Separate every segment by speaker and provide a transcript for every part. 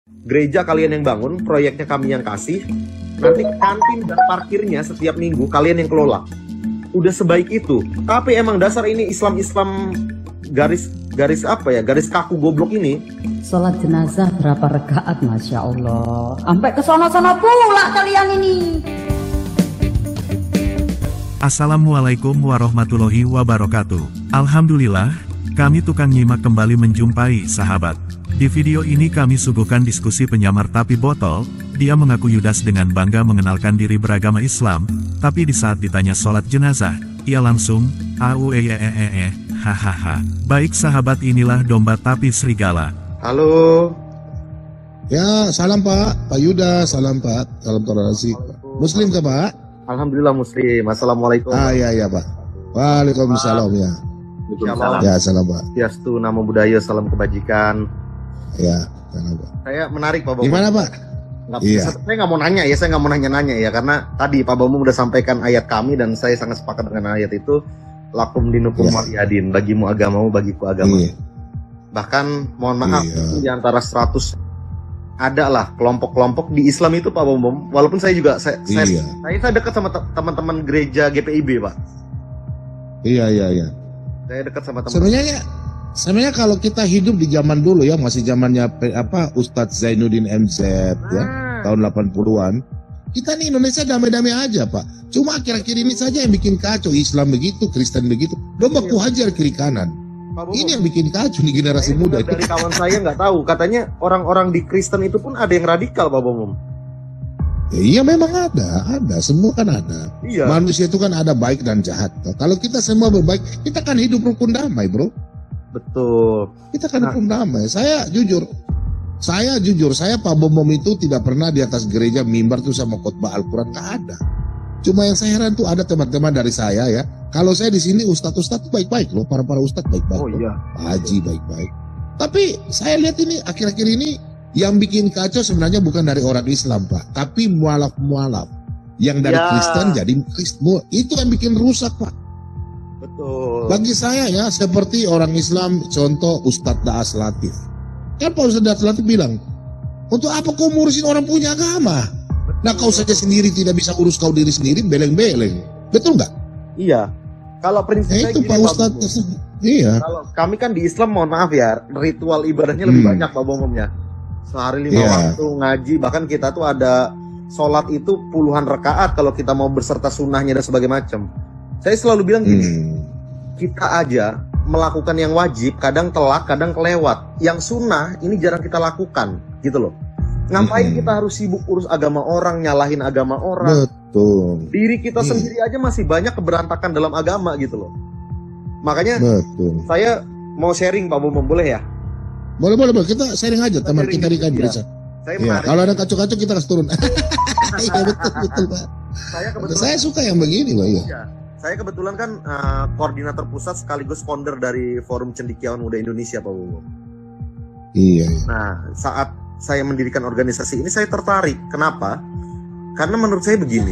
Speaker 1: Gereja kalian yang bangun, proyeknya kami yang kasih. Nanti kantin dan parkirnya setiap minggu kalian yang kelola. Udah sebaik itu. Tapi emang dasar ini Islam garis apa ya? Garis kaku goblok ini.
Speaker 2: Sholat jenazah berapa rakaat, Masya Allah. Sampai ke sono-sono pula kalian ini.
Speaker 3: Assalamualaikum warahmatullahi wabarakatuh. Alhamdulillah, kami tukang nyimak kembali menjumpai sahabat. Di video ini kami suguhkan diskusi penyamar tapi botol. Dia mengaku Yudas dengan bangga mengenalkan diri beragama Islam, tapi di saat ditanya sholat jenazah, ia langsung, hahaha. Baik sahabat, inilah domba tapi serigala.
Speaker 1: Halo.
Speaker 4: Ya, salam Pak Yudas, salam Pak, salam toleransi. Muslim ke Pak?
Speaker 1: Alhamdulillah Muslim. Assalamualaikum.
Speaker 4: Iya Pak. Waalaikumsalam ya.
Speaker 1: Salam.
Speaker 4: Ya, salam Pak.
Speaker 1: Swastiastu, namo buddhaya, salam kebajikan.
Speaker 4: Ya, salam Pak.
Speaker 1: Saya menarik Pak Bambang.
Speaker 4: Gimana Pak?
Speaker 1: Saya nggak mau nanya ya, saya nggak mau nanya ya, karena tadi Pak Bambang udah sampaikan ayat kami dan saya sangat sepakat dengan ayat itu. Lakum dinukum waliyadin, bagimu agamamu, bagiku agama. Bahkan mohon maaf, itu di antara 100 ada lah kelompok-kelompok di Islam itu Pak Bambang. Walaupun saya juga saya dekat sama teman-teman gereja GPIB Pak.
Speaker 4: Iya.
Speaker 1: Saya dekat sama teman.
Speaker 4: Sebenarnya kalau kita hidup di zaman dulu ya, masih zamannya Ustadz Zainuddin MZ ya, tahun 80-an. Kita nih Indonesia damai-damai aja Pak. Cuma akhir-akhir ini saja yang bikin kacau, Islam begitu, Kristen begitu. Domba ku hajar kiri kanan. Ini yang bikin kacau nih generasi muda.
Speaker 1: Dari kawan saya nggak tahu, katanya orang-orang di Kristen itu pun ada yang radikal Pak Bambang.
Speaker 4: Ya, iya memang ada, semua kan ada.
Speaker 1: Iya.
Speaker 4: Manusia itu kan ada baik dan jahat. Kalau kita semua berbaik, kita kan hidup rukun damai, bro.
Speaker 1: Betul.
Speaker 4: Kita kan rukun damai. Saya jujur, saya Pak Bambang itu tidak pernah di atas gereja mimbar tuh sama khotbah Al-Quran, nggak ada. Cuma yang saya heran tuh ada teman-teman dari saya ya. Kalau saya di sini ustadz tuh baik-baik loh, para ustadz baik-baik.
Speaker 1: Oh iya.
Speaker 4: Pak Haji baik-baik. Tapi saya lihat ini akhir-akhir ini yang bikin kacau sebenarnya bukan dari orang Islam Pak, tapi mualaf yang dari Kristen jadi Kristen. Itu yang bikin rusak Pak.
Speaker 1: Betul.
Speaker 4: Bagi saya ya, seperti orang Islam, contoh Ustadz Daas Latif. Kan Pak Ustadz Daas Latif bilang, untuk apa kau ngurusin orang punya agama? Nah kau saja sendiri tidak bisa urus kau diri sendiri, beleng-beleng. Betul nggak?
Speaker 1: Iya. Kalau prinsipnya
Speaker 4: itu Pak Ustadz. Iya.
Speaker 1: Kalau kami kan di Islam, mohon maaf ya, ritual ibadahnya lebih banyak Pak Bambangnya. Sehari 5 waktu ngaji, bahkan kita tuh ada sholat itu puluhan rakaat kalau kita mau berserta sunnahnya dan sebagainya macam. Saya selalu bilang gini, kita aja melakukan yang wajib, kadang telat, kadang kelewat. Yang sunnah ini jarang kita lakukan, gitu loh. Ngapain kita harus sibuk urus agama orang, nyalahin agama orang?
Speaker 4: Betul.
Speaker 1: Diri kita sendiri aja masih banyak keberantakan dalam agama, gitu loh. Makanya saya mau sharing Pak Bambang, boleh ya?
Speaker 4: Boleh. Kita sharing aja, teman kita di gereja. Kalau ada kacau-kacau kita harus turun. Iya betul Pak. Saya suka yang begini Pak. Iya.
Speaker 1: Saya kebetulan kan koordinator pusat sekaligus founder dari Forum Cendekiawan Muda Indonesia Pak Bambang.
Speaker 4: Iya.
Speaker 1: Nah, saat saya mendirikan organisasi ini saya tertarik. Kenapa? Karena menurut saya begini.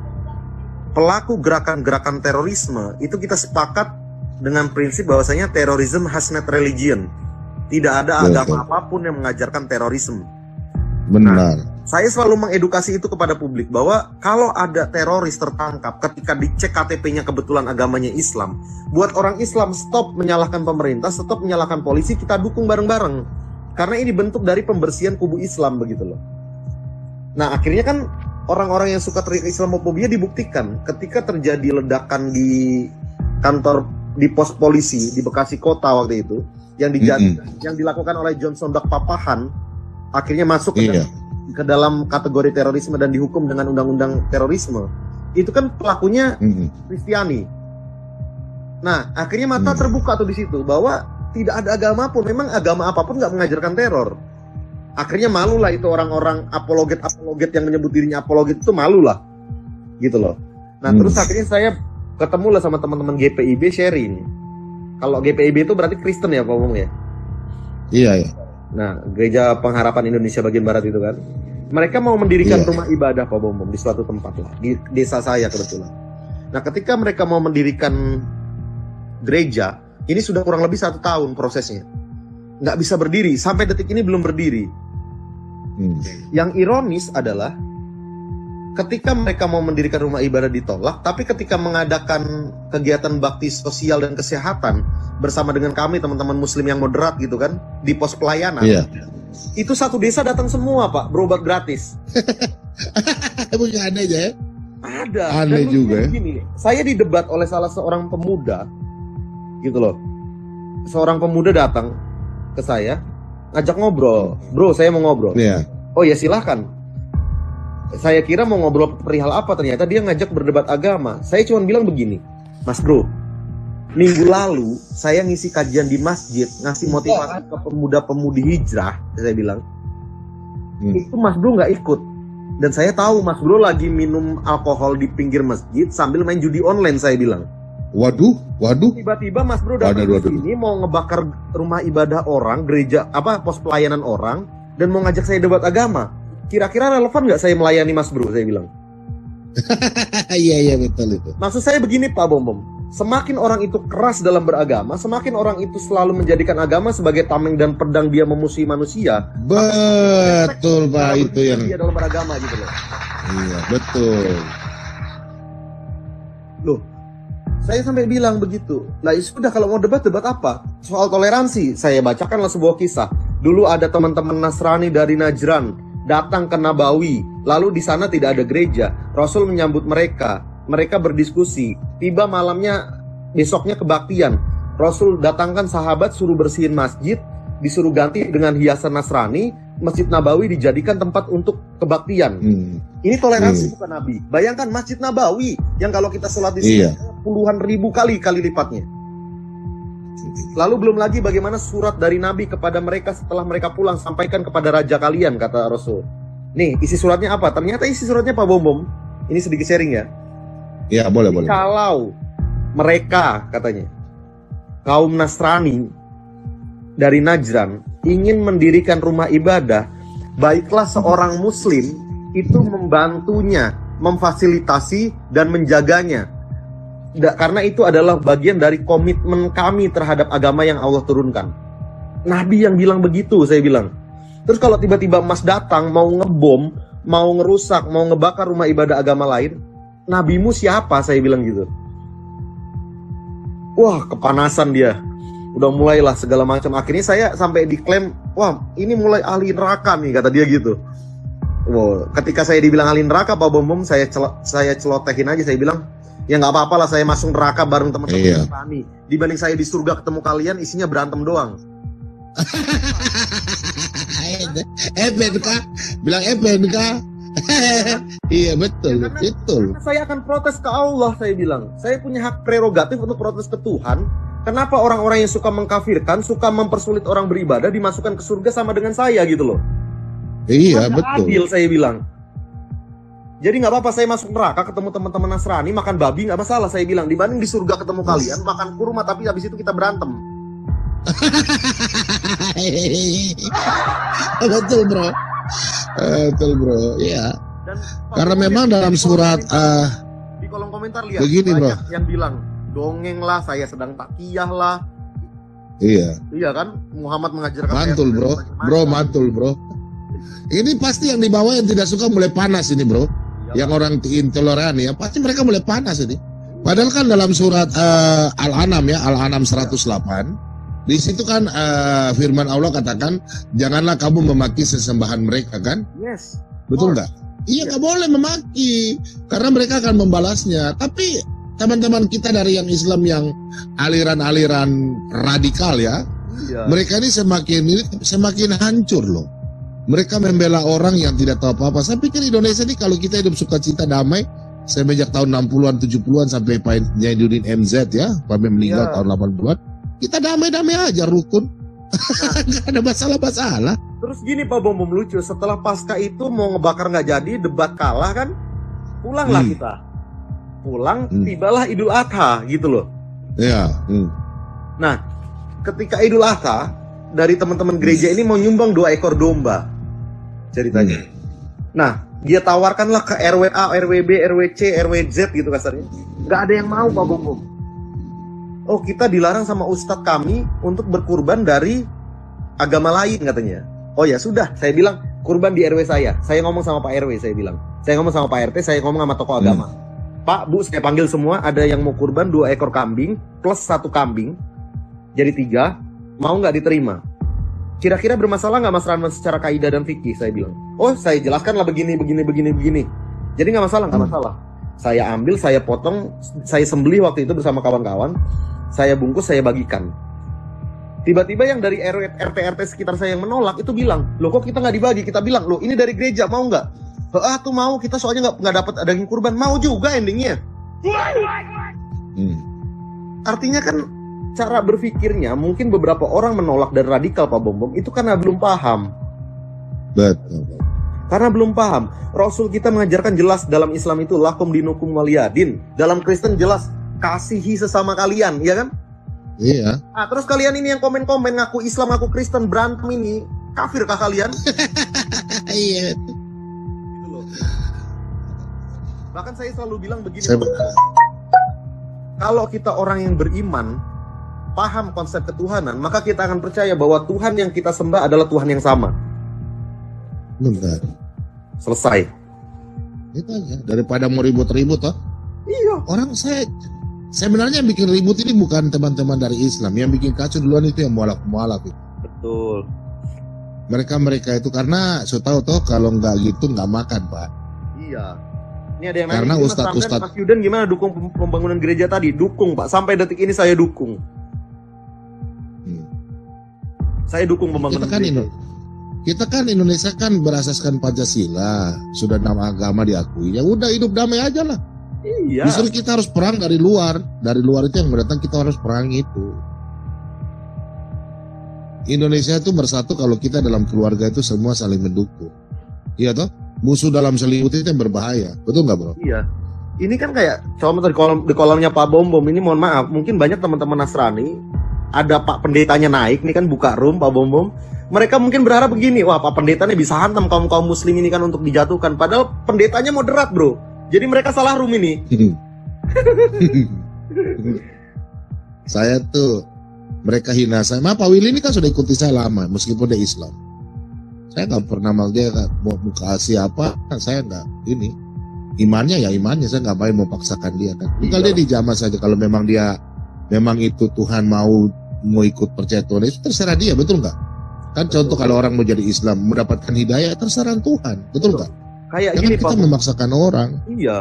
Speaker 1: Pelaku gerakan-gerakan terorisme itu kita sepakat dengan prinsip bahwasanya terrorism has not religion. Tidak ada agama apapun yang mengajarkan terorisme.
Speaker 4: Benar.
Speaker 1: Saya selalu mengedukasi itu kepada publik bahwa kalau ada teroris tertangkap ketika dicek KTP-nya kebetulan agamanya Islam, buat orang Islam stop menyalahkan pemerintah, stop menyalahkan polisi, kita dukung bareng-bareng. Karena ini bentuk dari pembersihan kubu Islam begitu loh. Nah akhirnya kan orang-orang yang suka teriak Islamofobia dibuktikan ketika terjadi ledakan di kantor di pos polisi di Bekasi Kota waktu itu yang dilakukan oleh John Sondak Papahan, akhirnya masuk ke dalam kategori terorisme dan dihukum dengan undang-undang terorisme. Itu kan pelakunya Kristiani. Nah, akhirnya mata terbuka tuh di situ bahwa tidak ada agama pun, memang agama apapun nggak mengajarkan teror. Akhirnya malulah itu orang-orang apologet yang menyebut dirinya apologet itu malulah, gitu loh. Nah, terus akhirnya saya ketemu lah sama teman-teman GPIB sharing. Kalau GPIB itu berarti Kristen ya Pak Bambang ya?
Speaker 4: Iya.
Speaker 1: Nah, Gereja Pengharapan Indonesia bagian Barat itu kan. Mereka mau mendirikan rumah ibadah Pak Bambang di suatu tempat lah, di desa saya kebetulan. Nah, ketika mereka mau mendirikan gereja, ini sudah kurang lebih 1 tahun prosesnya. Nggak bisa berdiri, sampai detik ini belum berdiri. Yang ironis adalah ketika mereka mau mendirikan rumah ibadah ditolak, tapi ketika mengadakan kegiatan bakti sosial dan kesehatan bersama dengan kami teman-teman muslim yang moderat gitu kan, di pos pelayanan, itu satu desa datang semua Pak, berobat gratis.
Speaker 4: Bukan aneh aja ya?
Speaker 1: Ada.
Speaker 4: Aneh juga ya.
Speaker 1: Begini, saya didebat oleh salah seorang pemuda, gitu loh. Seorang pemuda datang ke saya, ngajak ngobrol. Bro, saya mau ngobrol.
Speaker 4: Iya.
Speaker 1: Oh ya silahkan. Saya kira mau ngobrol perihal apa, ternyata dia ngajak berdebat agama. Saya cuma bilang begini, Mas Bro, minggu lalu saya ngisi kajian di masjid, ngasih motivasi ke pemuda-pemudi hijrah, saya bilang. Itu Mas Bro nggak ikut. Dan saya tahu Mas Bro lagi minum alkohol di pinggir masjid sambil main judi online, saya bilang.
Speaker 4: Waduh.
Speaker 1: Tiba-tiba Mas Bro datang ke sini mau ngebakar rumah ibadah orang, gereja, pos pelayanan orang, dan mau ngajak saya debat agama. Kira-kira relevan nggak saya melayani Mas Bro, saya bilang.
Speaker 4: Iya betul itu.
Speaker 1: Maksud saya begini Pak Bom. Semakin orang itu keras dalam beragama, semakin orang itu selalu menjadikan agama sebagai tameng dan pedang dia memusuhi manusia.
Speaker 4: Betul Pak, itu yang
Speaker 1: dia dalam beragama gitu loh.
Speaker 4: Iya betul.
Speaker 1: Loh, saya sampai bilang begitu. Nah sudah, kalau mau debat apa? Soal toleransi, saya bacakanlah sebuah kisah. Dulu ada teman-teman Nasrani dari Najran datang ke Nabawi, lalu di sana tidak ada gereja. Rasul menyambut mereka berdiskusi. Tiba malamnya, besoknya kebaktian. Rasul datangkan sahabat, suruh bersihin masjid, disuruh ganti dengan hiasan Nasrani. Masjid Nabawi dijadikan tempat untuk kebaktian. Ini toleransi bukan Nabi. Bayangkan Masjid Nabawi yang kalau kita sholat di sini puluhan ribu kali lipatnya. Lalu belum lagi bagaimana surat dari Nabi kepada mereka setelah mereka pulang, sampaikan kepada raja kalian, kata Rasul. Nih, isi suratnya apa? Ternyata isi suratnya Pak Bom. Ini sedikit sharing ya.
Speaker 4: Ya, boleh.
Speaker 1: Kalau mereka, katanya, kaum Nasrani dari Najran ingin mendirikan rumah ibadah, baiklah seorang muslim itu membantunya, memfasilitasi dan menjaganya. Karena itu adalah bagian dari komitmen kami terhadap agama yang Allah turunkan. Nabi yang bilang begitu, saya bilang. Terus kalau tiba-tiba Mas datang mau ngebom, mau ngerusak, mau ngebakar rumah ibadah agama lain, nabimu siapa? Saya bilang gitu. Wah, kepanasan dia. Udah mulailah segala macam. Akhirnya saya sampai diklaim, wah ini mulai ahli neraka nih, kata dia gitu. Wow. Ketika saya dibilang ahli neraka, Pak Bom, saya celotehin aja, saya bilang, ya nggak apa-apa lah, saya masuk neraka bareng teman-teman Nasrani. Dibanding saya di surga ketemu kalian isinya berantem doang.
Speaker 4: FNK, bilang FNK. Iya betul.
Speaker 1: Karena saya akan protes ke Allah, saya bilang. Saya punya hak prerogatif untuk protes ke Tuhan. Kenapa orang-orang yang suka mengkafirkan, suka mempersulit orang beribadah dimasukkan ke surga sama dengan saya gitu loh?
Speaker 4: Iya
Speaker 1: Masa
Speaker 4: betul.
Speaker 1: Adil, saya bilang. Jadi nggak apa-apa saya masuk neraka ketemu teman-teman Nasrani makan babi, nggak masalah, saya bilang. Dibanding di surga ketemu kalian makan kurma tapi habis itu kita berantem.
Speaker 4: Betul bro. Betul bro. Iya.
Speaker 1: Dan
Speaker 4: karena memang dalam surat
Speaker 1: di kolom komentar lihat
Speaker 4: begini,
Speaker 1: banyak
Speaker 4: bro,
Speaker 1: yang bilang dongeng lah, saya sedang takiyah lah. Iya kan, Muhammad mengajarkan.
Speaker 4: Mantul bro, mantul bro. Ini pasti yang di bawah yang tidak suka mulai panas ini bro. Yang orang intoleran ya, pasti mereka mulai panas ini. Padahal kan dalam surat Al-An'am ya, Al-An'am 108, di situ kan firman Allah katakan, janganlah kamu memaki sesembahan mereka kan?
Speaker 1: Yes.
Speaker 4: Betul nggak? Iya, nggak boleh memaki, karena mereka akan membalasnya. Tapi teman-teman kita dari yang Islam yang aliran-aliran radikal ya, mereka ini semakin hancur loh. Mereka membela orang yang tidak tahu apa-apa. Saya pikir Indonesia ini kalau kita hidup sukacita damai, semenjak tahun 60-an, 70-an sampai Pak Zainuddin MZ ya, Pak meninggal tahun 80-an, kita damai-damai aja, rukun. Gak ada masalah-masalah.
Speaker 1: Terus gini Pak Bom lucu, setelah pasca itu mau ngebakar nggak jadi, debat kalah kan, pulanglah kita. Pulang, tibalah Idul Adha gitu loh.
Speaker 4: Iya.
Speaker 1: Nah, ketika Idul Adha, dari teman-teman gereja ini mau nyumbang 2 ekor domba. Ceritanya. Nah, dia tawarkanlah ke RWA, RWB, RWC, RWZ gitu kasarnya. Nggak ada yang mau Pak Bom. Oh, kita dilarang sama ustadz kami untuk berkurban dari agama lain katanya. Oh ya sudah, saya bilang kurban di RW saya ngomong sama Pak RW, saya bilang, saya ngomong sama Pak RT, saya ngomong sama tokoh agama. Pak, Bu, saya panggil semua, ada yang mau kurban 2 ekor kambing plus 1 kambing, jadi 3, mau nggak diterima? Kira-kira bermasalah nggak Mas Ranman secara kaidah dan fikih? Saya bilang. Oh, saya jelaskan lah begini. Jadi nggak masalah. Saya ambil, saya potong, saya sembelih waktu itu bersama kawan-kawan, saya bungkus, saya bagikan. Tiba-tiba yang dari RT sekitar saya yang menolak itu bilang, loh kok kita nggak dibagi? Kita bilang, loh ini dari gereja, mau nggak? Tuh mau, kita soalnya nggak dapat daging kurban, mau juga endingnya. Artinya kan cara berpikirnya mungkin beberapa orang menolak dan radikal Pak Bom itu karena belum paham.
Speaker 4: Betul.
Speaker 1: Karena belum paham. Rasul kita mengajarkan jelas dalam Islam itu lakum dinukum waliyadin. Dalam Kristen jelas kasihi sesama kalian, ya kan?
Speaker 4: Iya.
Speaker 1: Nah, terus kalian ini yang komen-komen ngaku Islam, ngaku Kristen, berantem ini, kafirkah kalian?
Speaker 4: Iya.
Speaker 1: Gitu loh. Bahkan saya selalu bilang begini. Kalau kita orang yang beriman, paham konsep ketuhanan, maka kita akan percaya bahwa Tuhan yang kita sembah adalah Tuhan yang sama.
Speaker 4: Benar.
Speaker 1: Selesai.
Speaker 4: Itu aja. Daripada mau ribut-ribut toh.
Speaker 1: Iya.
Speaker 4: Orang sebenarnya yang bikin ribut ini bukan teman-teman dari Islam. Yang bikin kacau duluan itu yang mualaf itu.
Speaker 1: Betul.
Speaker 4: Mereka itu karena saya tahu toh kalau nggak gitu nggak makan Pak.
Speaker 1: Iya. Ini ada yang
Speaker 4: Karena
Speaker 1: nanya,
Speaker 4: Ustadz
Speaker 1: Mas Yudan gimana dukung pembangunan gereja tadi? Dukung Pak. Sampai detik ini saya dukung. Saya dukung pembangunan gereja.
Speaker 4: Kita kan Indonesia kan berasaskan Pancasila, sudah nama agama diakui. Ya udah hidup damai aja lah.
Speaker 1: Iya.
Speaker 4: Justru kita harus perang dari luar. Dari luar itu yang mendatang kita harus perang itu. Indonesia itu bersatu kalau kita dalam keluarga itu semua saling mendukung. Iya toh? Musuh dalam selimut itu yang berbahaya. Betul nggak bro?
Speaker 1: Iya. Ini kan kayak contoh di kolomnya Pak Bom ini, mohon maaf, mungkin banyak teman-teman Nasrani ada Pak Pendetanya naik nih kan, buka room Pak Bom. Mereka mungkin berharap begini, wah Pak Pendetanya bisa hantam kaum muslim ini kan untuk dijatuhkan. Padahal pendetanya moderat bro. Jadi mereka salah room ini.
Speaker 4: Saya tuh, mereka hina saya. Pak Willy ini kan sudah ikuti saya lama, meskipun dia Islam. Saya nggak pernah mal dia mau muka siapa, saya nggak ini. Imannya ya imannya, saya nggak mau paksakan dia kan. Tinggal dia dijamah saja. Kalau memang itu Tuhan mau ikut percaya Tuhan, itu terserah dia, betul nggak? Kan contoh kalau orang mau jadi Islam mendapatkan hidayah terserah Tuhan, betul nggak?
Speaker 1: Kayak
Speaker 4: jangan
Speaker 1: gini
Speaker 4: kita
Speaker 1: Pak,
Speaker 4: memaksakan orang.
Speaker 1: Iya.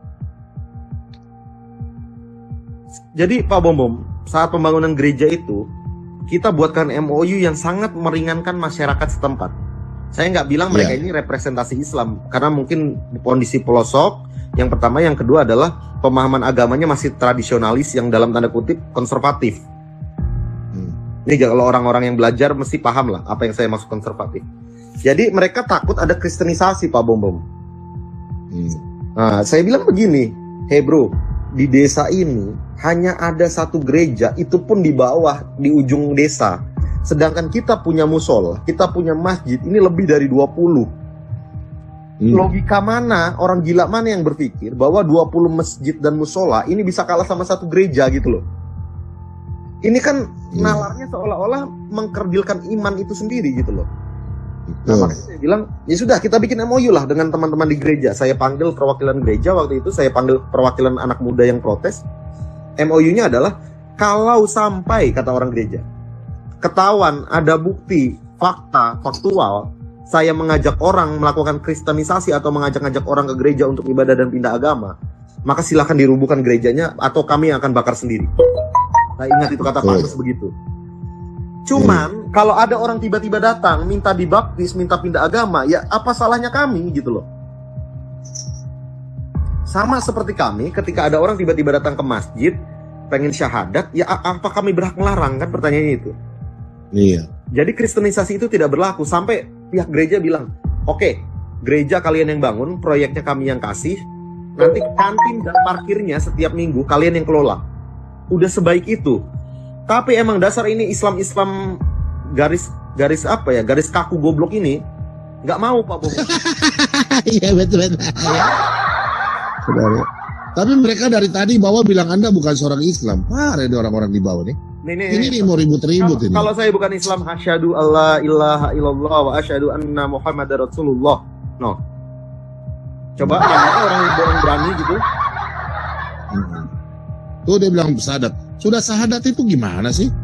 Speaker 1: Jadi Pak Bom, saat pembangunan gereja itu kita buatkan MOU yang sangat meringankan masyarakat setempat. Saya nggak bilang mereka ini representasi Islam, karena mungkin kondisi pelosok. Yang pertama, yang kedua adalah pemahaman agamanya masih tradisionalis yang dalam tanda kutip konservatif. Ini kalau orang-orang yang belajar mesti paham lah apa yang saya maksud konservatif. Jadi mereka takut ada kristenisasi Pak Bom. Nah, saya bilang begini, hey bro, di desa ini hanya ada satu gereja, itu pun di bawah, di ujung desa. Sedangkan kita punya musola, kita punya masjid, ini lebih dari 20. Logika mana, orang gila mana yang berpikir bahwa 20 masjid dan musola ini bisa kalah sama satu gereja gitu loh. Ini kan nalarnya seolah-olah mengkerdilkan iman itu sendiri gitu loh. Nah, makanya saya bilang, ya sudah kita bikin MOU lah dengan teman-teman di gereja. Saya panggil perwakilan gereja waktu itu, saya panggil perwakilan anak muda yang protes. MOU-nya adalah, kalau sampai, kata orang gereja, ketahuan ada bukti, fakta, faktual, saya mengajak orang melakukan kristenisasi atau mengajak-ngajak orang ke gereja untuk ibadah dan pindah agama, maka silakan dirubuhkan gerejanya atau kami yang akan bakar sendiri. Nah, ingat itu kata Paulus begitu. Cuman kalau ada orang tiba-tiba datang minta dibaptis, minta pindah agama, ya apa salahnya kami gitu loh. Sama seperti kami ketika ada orang tiba-tiba datang ke masjid pengen syahadat, ya apa kami berhak melarang, kan pertanyaannya itu.
Speaker 4: Iya.
Speaker 1: Jadi kristenisasi itu tidak berlaku sampai pihak gereja bilang, oke, gereja kalian yang bangun, proyeknya kami yang kasih, nanti kantin dan parkirnya setiap minggu kalian yang kelola. Udah sebaik itu. Tapi emang dasar ini Islam garis apa ya, garis kaku goblok ini nggak mau Pak Bom.
Speaker 4: Iya betul. Tapi mereka dari tadi bawah bilang Anda bukan seorang Islam. Parah ini orang-orang di bawah nih. Ini mau ribut-ribut ini.
Speaker 1: Kalau saya bukan Islam, asyhadu alla ilaha illallah wa asyhadu anna Muhammadar Rasulullah. No. Coba orang berani gitu.
Speaker 4: Tuh dia bilang syahadat. Sudah syahadat itu gimana sih?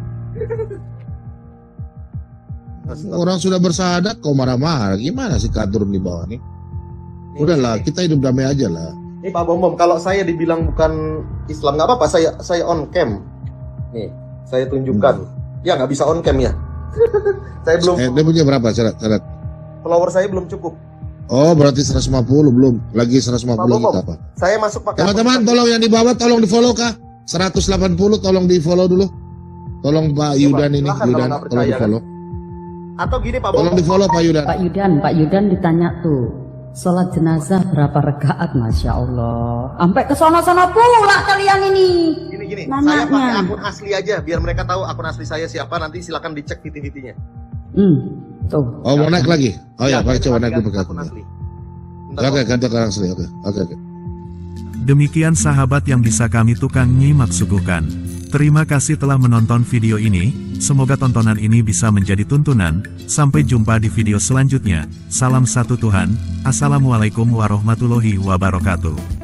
Speaker 4: Orang sudah bersyahadat kok marah-marah. Gimana sih keaturan di bawah nih? Udahlah, kita hidup damai aja lah.
Speaker 1: Ini Pak Bom, kalau saya dibilang bukan Islam nggak apa-apa, saya on cam. Nih, saya tunjukkan. Ya nggak bisa on cam ya. Saya belum.
Speaker 4: Dia punya berapa syarat?
Speaker 1: Follower saya belum cukup.
Speaker 4: Oh, berarti 150 belum. Lagi 150 kita apa?
Speaker 1: Saya masuk pakai.
Speaker 4: Teman-teman, tolong yang di bawah tolong di follow kah? 180 tolong di follow dulu. Tolong Pak Yudan ini, Yudan tolong di follow.
Speaker 1: Atau gini Pak Bom.
Speaker 4: Tolong di follow Pak Yudan.
Speaker 2: Pak Yudan ditanya tuh. Sholat jenazah berapa rakaat, Masya Allah. Sampai ke sono-sono pula kalian ini.
Speaker 1: Gini.
Speaker 2: Nanyanya.
Speaker 1: Saya pakai akun asli aja, biar mereka tahu akun asli saya siapa. Nanti silakan dicek VT-VT-nya.
Speaker 2: Tuh.
Speaker 4: Oh, mau naik lagi? Oh ya, pakai coba naik dulu pakai akun
Speaker 1: asli.
Speaker 4: Oke, ganti akun asli. Oke.
Speaker 3: Demikian sahabat yang bisa kami tukang nyimak suguhkan. Terima kasih telah menonton video ini, semoga tontonan ini bisa menjadi tuntunan. Sampai jumpa di video selanjutnya. Salam satu Tuhan, Assalamualaikum warahmatullahi wabarakatuh.